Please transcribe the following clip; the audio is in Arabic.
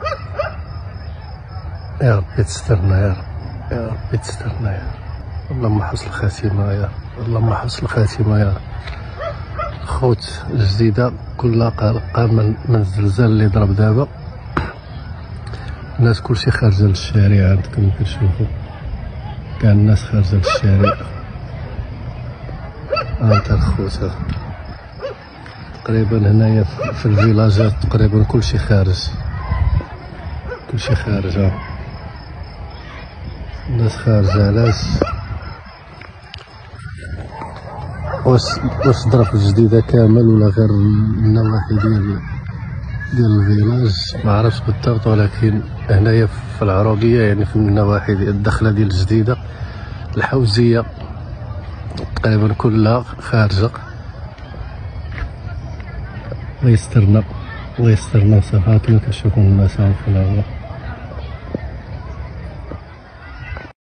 يا ربي تسترنا، يا رب، يا ربي تسترنا، يا رب. اللهم حسن الخاتمة يا رب، اللهم حسن الخاتمة يا رب. خوت الجديدة كلها قلقة من الزلزال اللي ضرب دابا. الناس كلشي خارجة للشارع، عندكم كتشوفو كاع الناس خارجة للشارع. هانت الخوت تقريبا هنايا في الفيلاجات تقريبا كلشي خارج، كلشي خارج. الناس خارجة. علاش؟ واش ضرب الجديدة كامل ولا غير النواحي ديال الفيلاج؟ ما عرفتش بالضبط، ولكن هنايا في العروقية يعني في النواحي ديال الدخلة ديال الجديدة الحوزية تقريبا كلها خارجة. الله يسترنا، الله يسترنا. صافي كما كتشوفوا الناس في الهواء.